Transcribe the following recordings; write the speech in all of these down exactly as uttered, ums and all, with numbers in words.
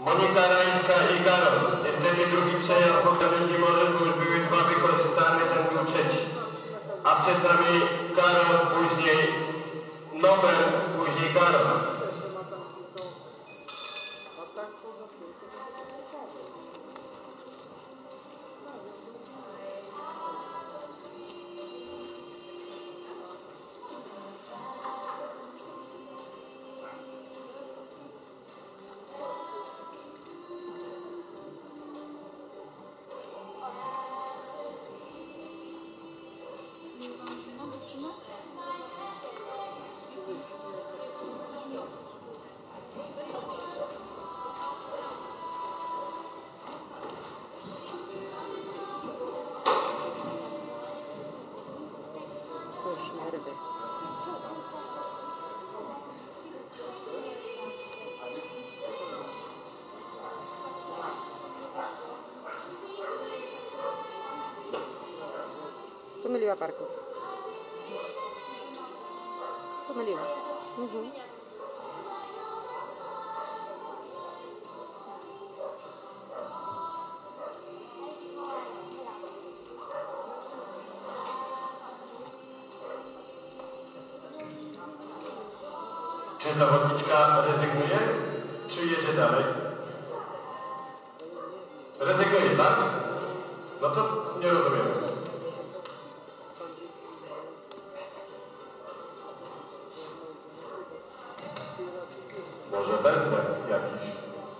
Monika Rajska i Garos. Niestety drugi przejazd Bogdan już nie może, bo już były dwa wykorzystane, ten był trzeci. A przed nami Garos, później Nobel, później Garos. Pomyliła parku. Pomyliła. Mhm. Czy zawodniczka rezygnuje, czy jedzie dalej? Rezygnuje, tak? No to nie rozumiem. Może bezdech jakiś.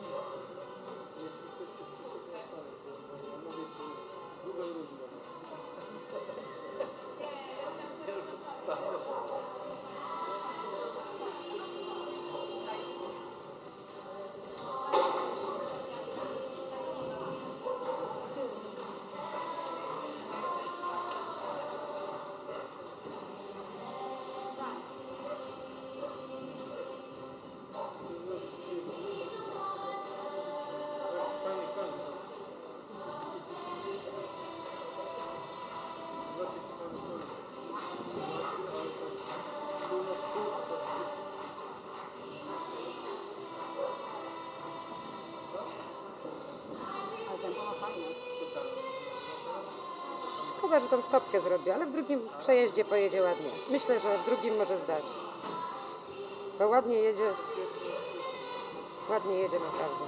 Szkoda, że tą stopkę zrobi, ale w drugim przejeździe pojedzie ładnie. Myślę, że w drugim może zdać. Bo ładnie jedzie. Ładnie jedzie naprawdę.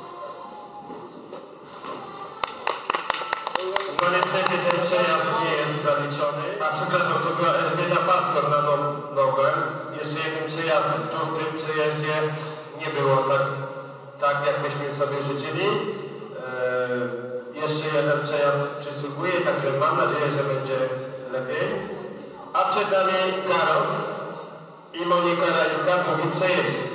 No niestety ten przejazd nie jest zaliczony. A przepraszam, to była Elżbieta Pastor na Nobel. Jeszcze jednym przejazdem. Tu w tym przejeździe nie było tak, tak jak myśmy sobie życzyli. Eee, jeszcze jeden przejazd przysługuje, także mam nadzieję, że będzie lepiej. A przed nami Garos i Monika Rajska w drugim przejeździe.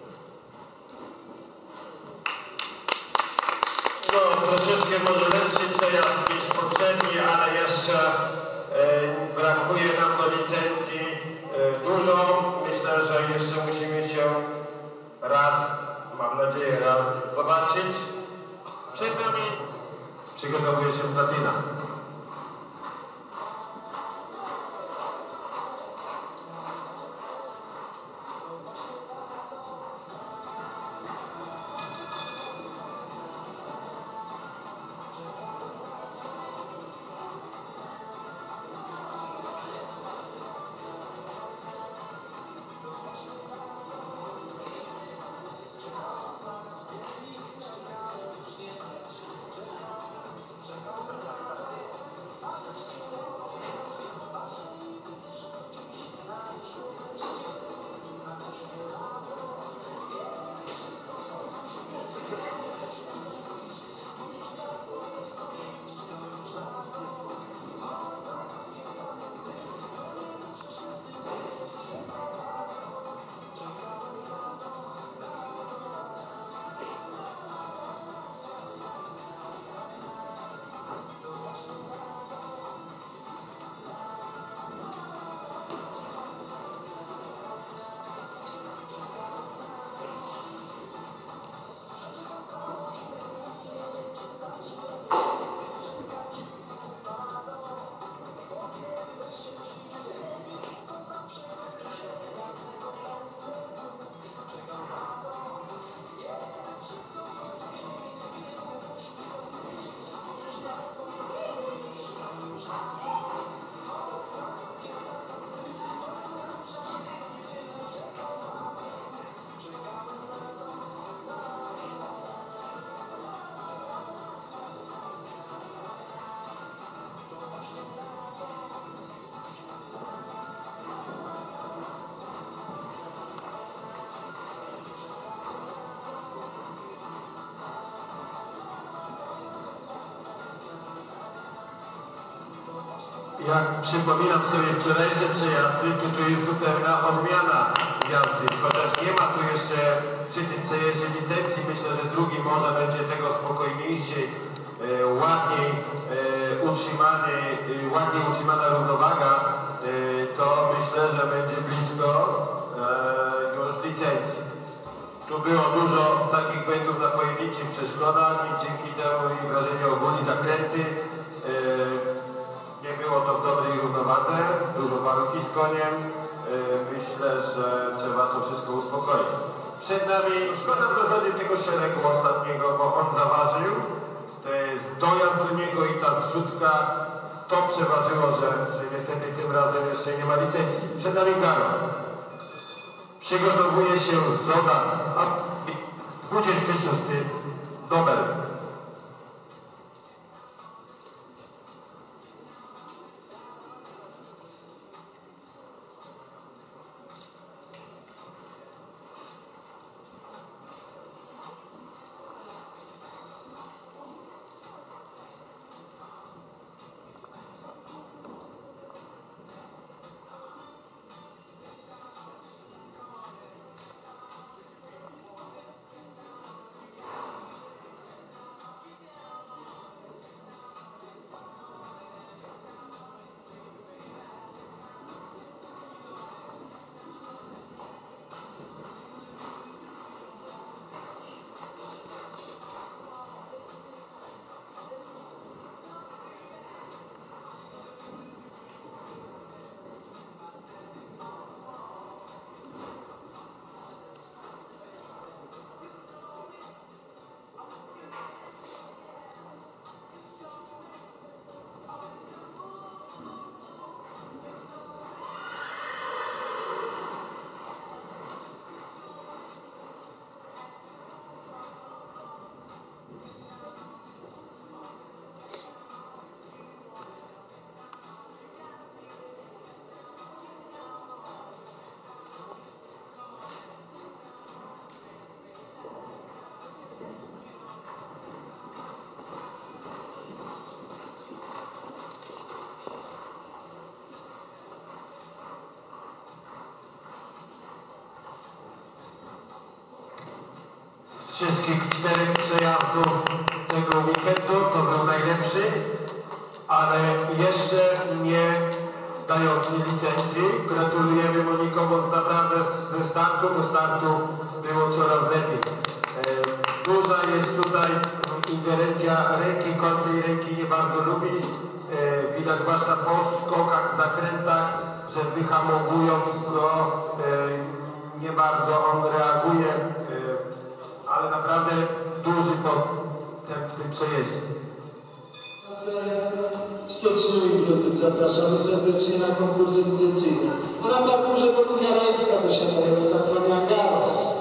No, troszeczkę może lepszy przejazd niż poprzedni, ale jeszcze e, brakuje nam do licencji e, dużo. Myślę, że jeszcze musimy się raz, mam nadzieję raz, zobaczyć. Przed nami przygotowuje się platyna. Jak przypominam sobie wczorajsze przejazdy, to tu jest zupełna odmiana jazdy. Chociaż nie ma tu jeszcze przy tym przejeździe licencji, myślę, że drugi może będzie tego spokojniejszy, e, ładniej e, utrzymany, e, ładniej utrzymana równowaga, e, to myślę, że będzie blisko e, już licencji. Tu było dużo takich błędów na pojedynczych przeszkodach i dzięki temu i wrażenie ogólnie zakręty. E, Nie było to w dobrej równowadze, dużo warunki z koniem. Myślę, że trzeba to wszystko uspokoić. Przed nami, szkoda w zasadzie tego szeregu ostatniego, bo on zaważył. To jest dojazd do niego i ta zrzutka. To przeważyło, że, że niestety tym razem jeszcze nie ma licencji. Przed nami Garos. Przygotowuje się Zodan, a dwudziesty szósty Nobel. wszystkich czterech przejazdów tego weekendu to był najlepszy. lepszy, ale jeszcze nie dający licencji. Gratulujemy Moniko, bo naprawdę ze startu do startu było coraz lepiej. Duża jest tutaj ingerencja ręki, kąt tej ręki nie bardzo lubi. Widać zwłaszcza po skokach, zakrętach, że wyhamowując, no, nie bardzo on reaguje, ale naprawdę duży postęp w tym przejeździe. Stoczni Bibliotek zapraszamy serdecznie na konkursy licencyjne. A na parkurze Bogunia Rajska posiadająca Frania Garos.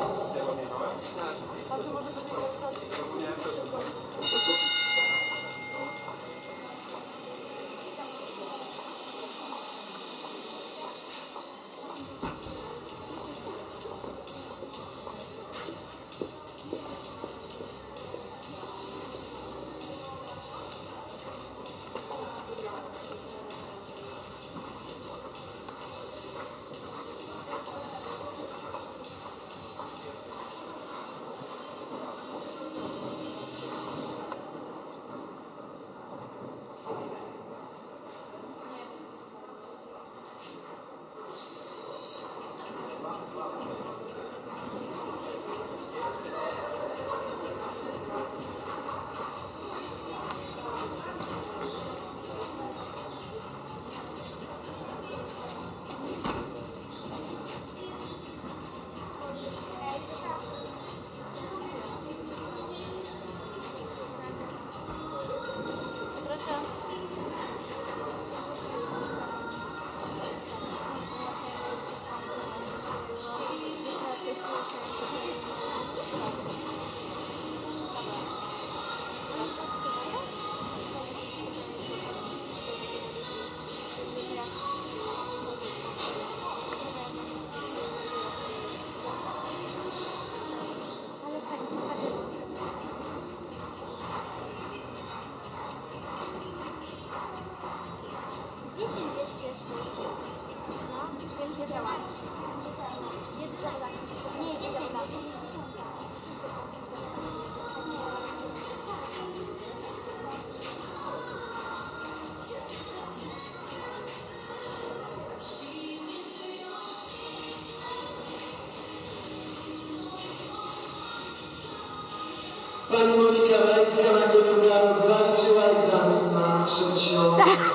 Pani Monika Rajska na Górniarów zaliczyła egzamin na trzecią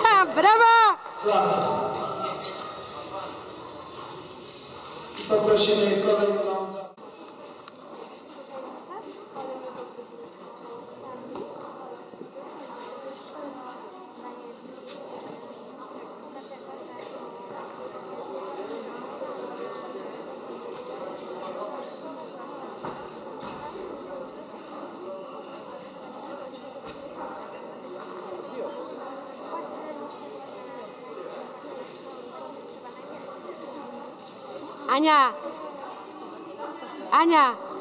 Brawo! klasę. I poprosimy kolejną. Ania! Ania!